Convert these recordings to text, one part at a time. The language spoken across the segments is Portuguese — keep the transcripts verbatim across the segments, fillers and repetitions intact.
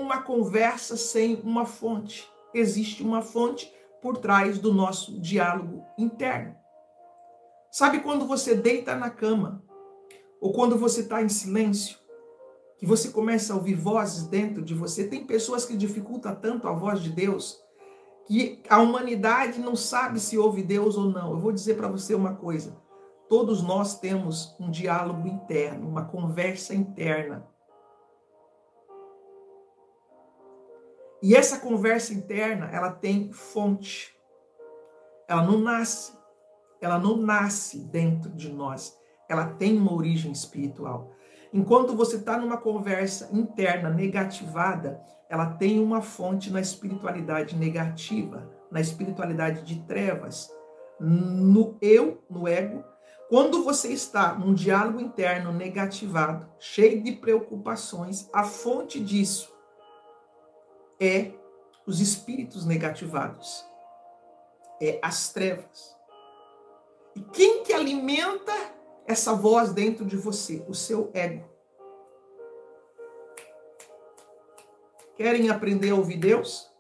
uma conversa sem uma fonte. Existe uma fonte por trás do nosso diálogo interno. Sabe quando você deita na cama, ou quando você está em silêncio, que você começa a ouvir vozes dentro de você? Tem pessoas que dificultam tanto a voz de Deus, que a humanidade não sabe se ouve Deus ou não. Eu vou dizer para você uma coisa. Todos nós temos um diálogo interno, uma conversa interna. E essa conversa interna, ela tem fonte. Ela não nasce. Ela não nasce dentro de nós. Ela tem uma origem espiritual. Enquanto você está numa conversa interna negativada, ela tem uma fonte na espiritualidade negativa, na espiritualidade de trevas, no eu, no ego. Quando você está num diálogo interno negativado, cheio de preocupações, a fonte disso é os espíritos negativados, é as trevas. E quem que alimenta essa voz dentro de você? O seu ego. Querem aprender a ouvir Deus?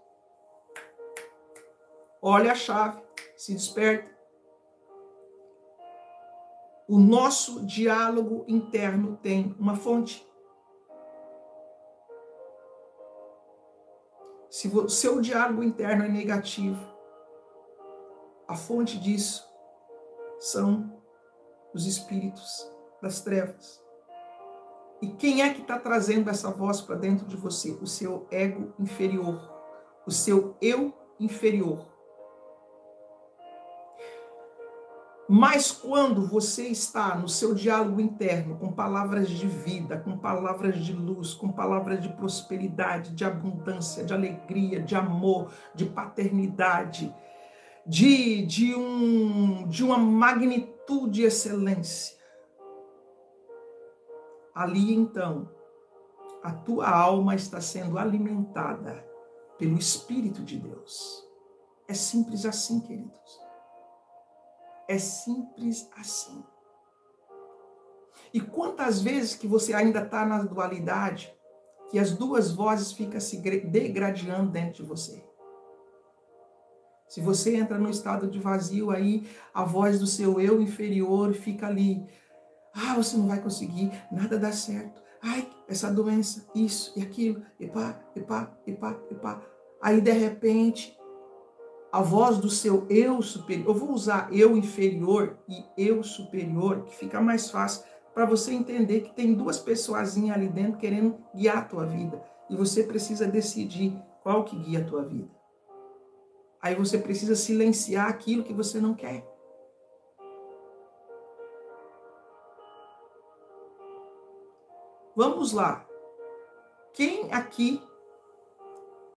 Olha a chave, se desperta. O nosso diálogo interno tem uma fonte. Se o seu diálogo interno é negativo, a fonte disso são os espíritos das trevas. E quem é que está trazendo essa voz para dentro de você? O seu ego inferior, o seu eu inferior. Mas quando você está no seu diálogo interno, com palavras de vida, com palavras de luz, com palavras de prosperidade, de abundância, de alegria, de amor, de paternidade, de, de, um, de uma magnitude e excelência, ali então, a tua alma está sendo alimentada pelo Espírito de Deus. É simples assim, queridos. É simples assim. E quantas vezes que você ainda está na dualidade, que as duas vozes ficam se degradando dentro de você. Se você entra no estado de vazio, aí a voz do seu eu inferior fica ali. Ah, você não vai conseguir, nada dá certo. Ai, essa doença, isso e aquilo, epá, epá, epá, epá. Aí, de repente, a voz do seu eu superior, eu vou usar eu inferior e eu superior, que fica mais fácil para você entender que tem duas pessoazinhas ali dentro querendo guiar a tua vida. E você precisa decidir qual que guia a tua vida. Aí você precisa silenciar aquilo que você não quer. Vamos lá. Quem aqui